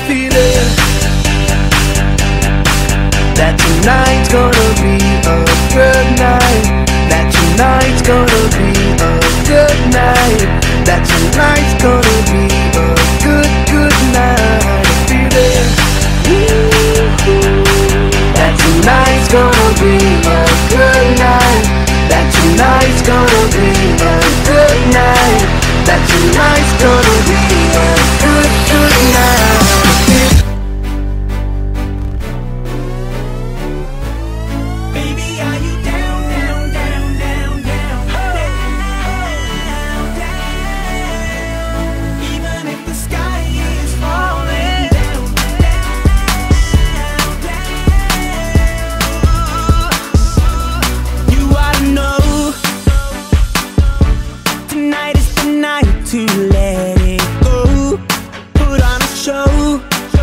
feeling that tonight's gonna be a good night. That tonight's gonna be a good night. That tonight's gonna be a good night. Feeling that tonight's gonna be a good night. That tonight's gonna be a good night. That tonight's gonna be a good night. Baby, are you down, down, down, down, down, down, down? Even if the sky is falling down, down, down. You ought to know tonight is the night to let it go. Put on a show.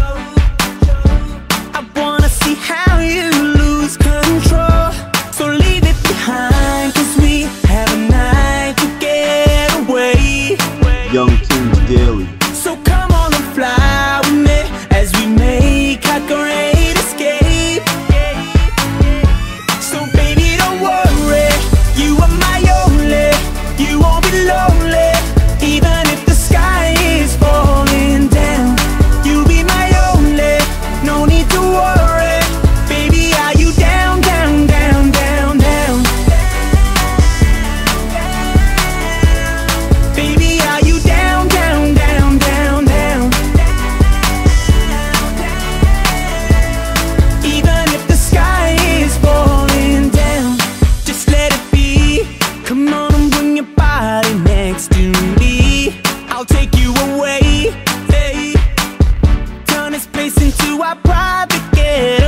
I wanna see how you lose control. So leave it behind, 'cause we have a night to get away. Young Kings Daily. So come on and fly with me as we make our great escape. So baby, don't worry, you are my only. You won't be lonely, even if the sky is falling down. You'll be my only, no need to worry. Baby, are you down, down, down, down, down? Baby, are you down, down, down, down, down? Even if the sky is falling down, just let it be. Come on and bring your body next to me. I'll take you away, hey. Turn this place into our private getaway.